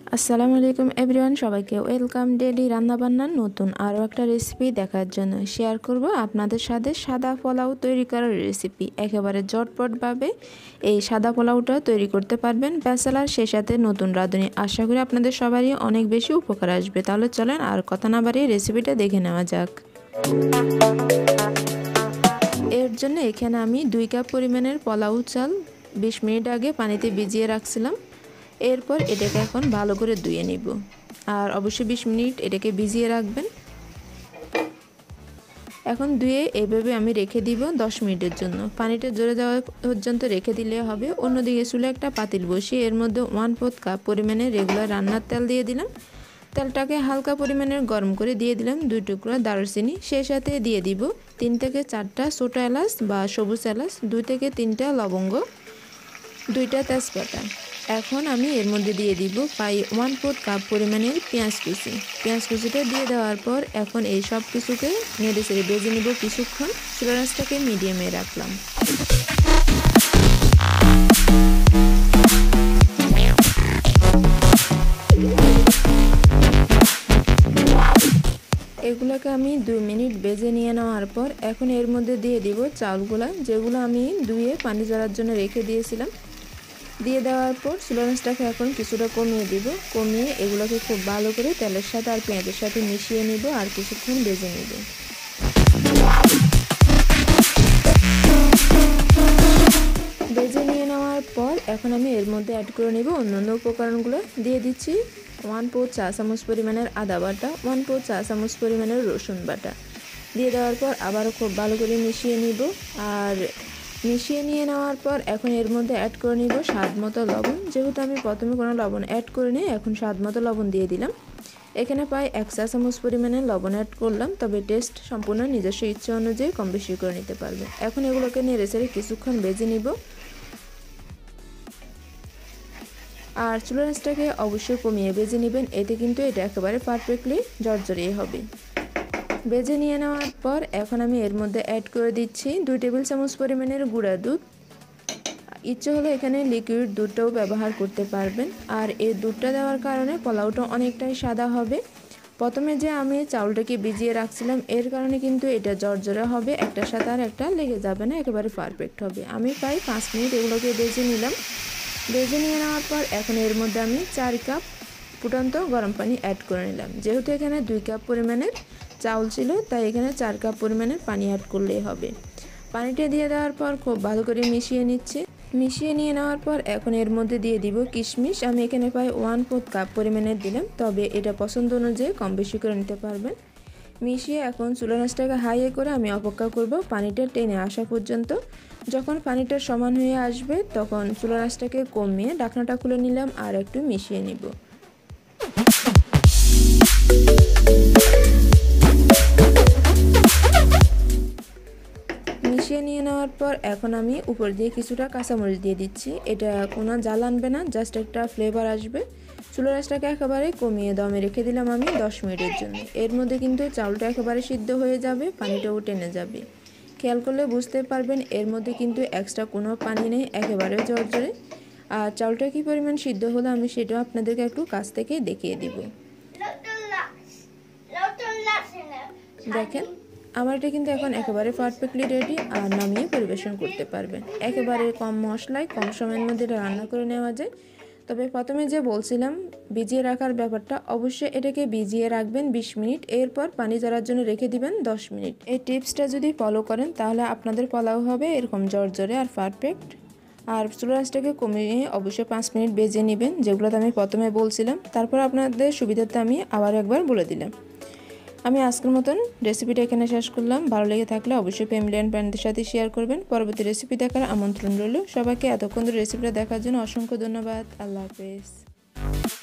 আসসালামু আলাইকুম এভরিওয়ান, সবাইকে ওয়েলকাম ডেইলি রান্নাবান্নার নতুন আরও একটা রেসিপি দেখার জন্য। শেয়ার করব আপনাদের সাথে সাদা পোলাও তৈরি করার রেসিপি। একেবারে ঝটপটভাবে এই সাদা পোলাওটা তৈরি করতে পারবেন ব্যাচেলার, সেই সাথে নতুন রাঁধুনি। আশা করি আপনাদের সবারই অনেক বেশি উপকার আসবে। তাহলে চলেন আর কথা না বাড়িয়ে রেসিপিটা দেখে নেওয়া যাক। এর জন্য এখানে আমি 2 কাপ পরিমাণের পোলাও চাল 20 মিনিট আগে পানিতে ভিজিয়ে রাখছিলাম। এরপর এটাকে এখন ভালো করে ধুয়ে নিব, আর অবশ্যই 20 মিনিট এটাকে ভিজিয়ে রাখবেন। এখন ধুয়ে এভাবে আমি রেখে দিব 10 মিনিটের জন্য। পানিটা ঝরে যাওয়া পর্যন্ত রেখে দিলে হবে। অন্যদিকে চুলে একটা পাতিল বসিয়ে এর মধ্যে 1/4 কাপ পরিমাণে রেগুলার রান্নার তেল দিয়ে দিলাম। তেলটাকে হালকা পরিমাণের গরম করে দিয়ে দিলাম 2 টুকরা দারুচিনি। সেই সাথে দিয়ে দিব 3 থেকে 4টা ছোট এলাচ বা সবুজ এলাচ, 2 থেকে 3টা লবঙ্গ, 2টা তেজপাতা। এখন আমি এর মধ্যে দিয়ে দিব প্রায় 1/4 কাপ পরিমাণের পেঁয়াজ কুচি। পেঁয়াজ কুচিটা দিয়ে দেওয়ার পর এখন এই সব কিছুকে নেড়ে চেড়ে ভেজে নেব কিছুক্ষণ। চুলার আঁচটাকে মিডিয়ামে রাখলাম। এগুলোকে আমি 2 মিনিট ভেজে নিয়ে নেওয়ার পর এখন এর মধ্যে দিয়ে দিব চাউলগুলো, যেগুলো আমি ধুয়ে পানি ঝরার জন্য রেখে দিয়েছিলাম। দিয়ে দেওয়ার পর চুলার আঁচটাকে এখন কিছুটা কমিয়ে দিব। কমিয়ে এগুলোকে খুব ভালো করে তেলের সাথে আর পেঁয়াজের সাথে মিশিয়ে নিব আর কিছুক্ষণ ভেজে নিব। ভেজে নিয়ে নেওয়ার পর এখন আমি এর মধ্যে অ্যাড করে নিব অন্যান্য উপকরণগুলো। দিয়ে দিচ্ছি 1/4 চা চামচ পরিমাণের আদা বাটা, 1/4 চা চামচ পরিমাণের রসুন বাটা। দিয়ে দেওয়ার পর আবারও খুব ভালো করে মিশিয়ে নিব। আর মিশিয়ে নিয়ে নেওয়ার পর এখন এর মধ্যে অ্যাড করে নিব স্বাদ মতো লবণ। যেহেতু আমি প্রথমে কোনো লবণ অ্যাড করিনি, এখন স্বাদ মতো লবণ দিয়ে দিলাম। এখানে প্রায় 1 চা চামচ পরিমাণে লবণ অ্যাড করলাম, তবে টেস্ট সম্পূর্ণ নিজস্ব ইচ্ছা অনুযায়ী কম বেশি করে নিতে পারবে। এখন এগুলোকে নেড়ে চেড়ে কিছুক্ষণ ভেজে নিব। আর চুলার আঁচটাকে অবশ্যই কমিয়ে ভেজে নেবেন, এতে কিন্তু এটা একেবারে পারফেক্টলি ঝরঝরিয়ে হবে। ভেজে নিয়ে নেওয়ার পর এখন আমি এর মধ্যে অ্যাড করে দিচ্ছি 2 টেবিল চামচ পরিমাণের গুঁড়া দুধ। ইচ্ছে হলে এখানে লিকুইড দুধটাও ব্যবহার করতে পারবেন। আর এই দুধটা দেওয়ার কারণে পোলাওটা অনেকটাই সাদা হবে। প্রথমে যে আমি চাউলটাকে ভিজিয়ে রাখছিলাম, এর কারণে কিন্তু এটা ঝরঝরে হবে, একটার সাথে আর একটা লেগে যাবে না, একেবারে পারফেক্ট হবে। আমি প্রায় 5 মিনিট এগুলোকে ভেজে নিলাম। ভেজে নিয়ে নেওয়ার পর এখন এর মধ্যে আমি 4 কাপ ফুটন্ত গরম পানি অ্যাড করে নিলাম। যেহেতু এখানে 2 কাপ পরিমাণের চাউল ছিল, তাই এখানে 4 কাপ পরিমাণের পানি অ্যাড করলেই হবে। পানিটা দিয়ে দেওয়ার পর খুব ভালো করে মিশিয়ে নিচ্ছে। মিশিয়ে নিয়ে নেওয়ার পর এখন এর মধ্যে দিয়ে দিব কিশমিশ। আমি এখানে প্রায় 1/4 কাপ পরিমাণের দিলাম, তবে এটা পছন্দ অনুযায়ী কম বেশি করে নিতে পারবেন। মিশিয়ে এখন চুলার আঁচটাকে হাইয়ে করে আমি অপেক্ষা করব পানিটা টেনে আসা পর্যন্ত। যখন পানিটা সমান হয়ে আসবে তখন চুলার আঁচটাকে কমিয়ে ঢাকনাটা খুলে নিলাম আর একটু মিশিয়ে নিব। মিশিয়ে নিয়ে নেওয়ার পর এখন আমি উপর দিয়ে কিছুটা কাঁচামরিচ দিয়ে দিচ্ছি। এটা কোনো জ্বাল আনবে না, জাস্ট একটা ফ্লেভার আসবে। চুলার আঁচটাকে একেবারে কমিয়ে দমে রেখে দিলাম আমি 10 মিনিটের জন্য। এর মধ্যে কিন্তু চাউলটা একেবারে সিদ্ধ হয়ে যাবে, পানিটাও টেনে যাবে। খেয়াল করলে বুঝতে পারবেন এর মধ্যে কিন্তু এক্সট্রা কোনো পানি নেই, একেবারে ঝরঝরে। আর চাউলটা কী পরিমাণ সিদ্ধ হলো আমি সেটাও আপনাদেরকে একটু কাছ থেকে দেখিয়ে দিব। দেখেন আমার এটা কিন্তু এখন একেবারে পারফেক্টলি রেডি, আর নামিয়ে পরিবেশন করতে পারবেন। একেবারে কম মশলায় কম সময়ের মধ্যে এটা রান্না করে নেওয়া যায়। তবে প্রথমে যে বলছিলাম ভিজিয়ে রাখার ব্যাপারটা, অবশ্যই এটাকে ভিজিয়ে রাখবেন 20 মিনিট। এরপর পানি ঝরার জন্য রেখে দিবেন 10 মিনিট। এই টিপসটা যদি ফলো করেন তাহলে আপনাদের পোলাও হবে এরকম ঝরঝরে আর পারফেক্ট। আর চুলার আঁচটাকে কমিয়ে অবশ্যই 5 মিনিট ভেজে নেবেন, যেগুলোতে আমি প্রথমে বলছিলাম। তারপর আপনাদের সুবিধার্থে আমি আবার একবার বলে দিলাম। আমি আজকের মতন রেসিপিটা এখানে শেষ করলাম। ভালো লেগে থাকলে অবশ্যই ফ্যামিলি অ্যান্ড ফ্রেন্ডদের সাথে শেয়ার করবেন। পরবর্তী রেসিপি দেখার আমন্ত্রণ রইল। সবাইকে এতক্ষণ ধরে রেসিপিটা দেখার জন্য অসংখ্য ধন্যবাদ। আল্লাহ হাফেজ।